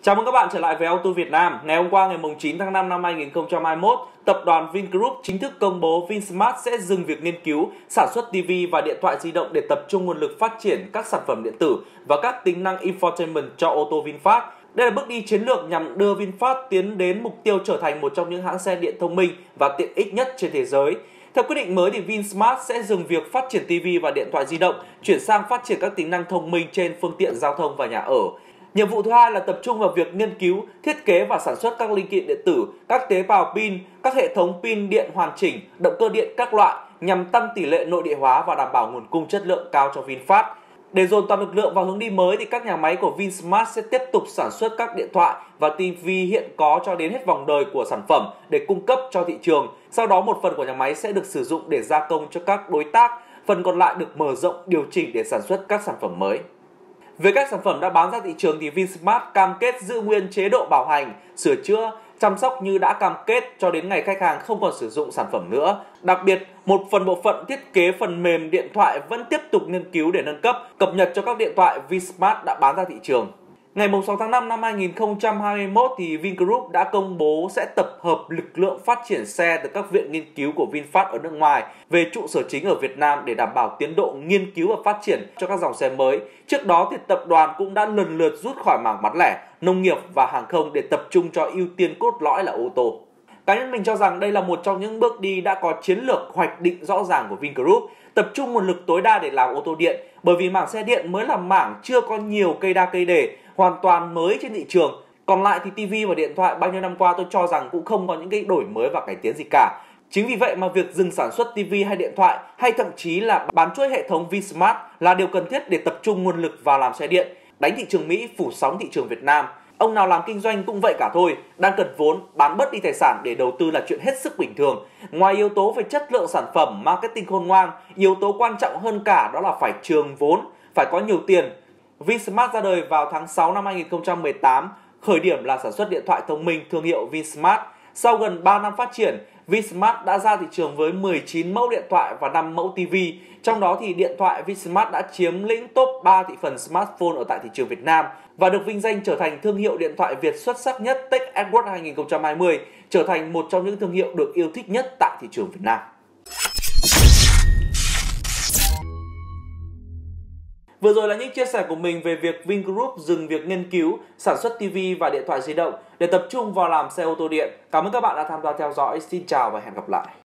Chào mừng các bạn trở lại với Auto Việt Nam. Ngày hôm qua, ngày 9 tháng 5 năm 2021, tập đoàn Vingroup chính thức công bố Vinsmart sẽ dừng việc nghiên cứu, sản xuất TV và điện thoại di động để tập trung nguồn lực phát triển các sản phẩm điện tử và các tính năng infotainment cho ô tô VinFast. Đây là bước đi chiến lược nhằm đưa VinFast tiến đến mục tiêu trở thành một trong những hãng xe điện thông minh và tiện ích nhất trên thế giới. Theo quyết định mới, thì Vinsmart sẽ dừng việc phát triển TV và điện thoại di động, chuyển sang phát triển các tính năng thông minh trên phương tiện giao thông và nhà ở. Nhiệm vụ thứ hai là tập trung vào việc nghiên cứu, thiết kế và sản xuất các linh kiện điện tử, các tế bào pin, các hệ thống pin điện hoàn chỉnh, động cơ điện các loại nhằm tăng tỷ lệ nội địa hóa và đảm bảo nguồn cung chất lượng cao cho VinFast. Để dồn toàn lực lượng vào hướng đi mới, thì các nhà máy của Vinsmart sẽ tiếp tục sản xuất các điện thoại và TV hiện có cho đến hết vòng đời của sản phẩm để cung cấp cho thị trường. Sau đó một phần của nhà máy sẽ được sử dụng để gia công cho các đối tác, phần còn lại được mở rộng điều chỉnh để sản xuất các sản phẩm mới. Về các sản phẩm đã bán ra thị trường thì Vinsmart cam kết giữ nguyên chế độ bảo hành, sửa chữa, chăm sóc như đã cam kết cho đến ngày khách hàng không còn sử dụng sản phẩm nữa. Đặc biệt, một phần bộ phận thiết kế phần mềm điện thoại vẫn tiếp tục nghiên cứu để nâng cấp, cập nhật cho các điện thoại Vinsmart đã bán ra thị trường. Ngày 6 tháng 5 năm 2021 thì Vingroup đã công bố sẽ tập hợp lực lượng phát triển xe từ các viện nghiên cứu của VinFast ở nước ngoài về trụ sở chính ở Việt Nam để đảm bảo tiến độ nghiên cứu và phát triển cho các dòng xe mới. Trước đó thì tập đoàn cũng đã lần lượt rút khỏi mảng bán lẻ, nông nghiệp và hàng không để tập trung cho ưu tiên cốt lõi là ô tô. Cá nhân mình cho rằng đây là một trong những bước đi đã có chiến lược hoạch định rõ ràng của Vingroup, tập trung nguồn lực tối đa để làm ô tô điện, bởi vì mảng xe điện mới là mảng chưa có nhiều cây đa cây đề, hoàn toàn mới trên thị trường. Còn lại thì TV và điện thoại bao nhiêu năm qua tôi cho rằng cũng không có những cái đổi mới và cải tiến gì cả. Chính vì vậy mà việc dừng sản xuất TV hay điện thoại hay thậm chí là bán chuỗi hệ thống Vinsmart là điều cần thiết để tập trung nguồn lực vào làm xe điện, đánh thị trường Mỹ, phủ sóng thị trường Việt Nam. Ông nào làm kinh doanh cũng vậy cả thôi, đang cần vốn, bán bớt đi tài sản để đầu tư là chuyện hết sức bình thường. Ngoài yếu tố về chất lượng sản phẩm, marketing khôn ngoan, yếu tố quan trọng hơn cả đó là phải trường vốn, phải có nhiều tiền. Vinsmart ra đời vào tháng 6 năm 2018, khởi điểm là sản xuất điện thoại thông minh thương hiệu Vinsmart. Sau gần 3 năm phát triển, Vinsmart đã ra thị trường với 19 mẫu điện thoại và 5 mẫu TV. Trong đó thì điện thoại Vinsmart đã chiếm lĩnh top 3 thị phần smartphone ở tại thị trường Việt Nam và được vinh danh trở thành thương hiệu điện thoại Việt xuất sắc nhất Tech Edward 2020, trở thành một trong những thương hiệu được yêu thích nhất tại thị trường Việt Nam. Vừa rồi là những chia sẻ của mình về việc Vingroup dừng việc nghiên cứu, sản xuất TV và điện thoại di động để tập trung vào làm xe ô tô điện. Cảm ơn các bạn đã tham gia theo dõi. Xin chào và hẹn gặp lại.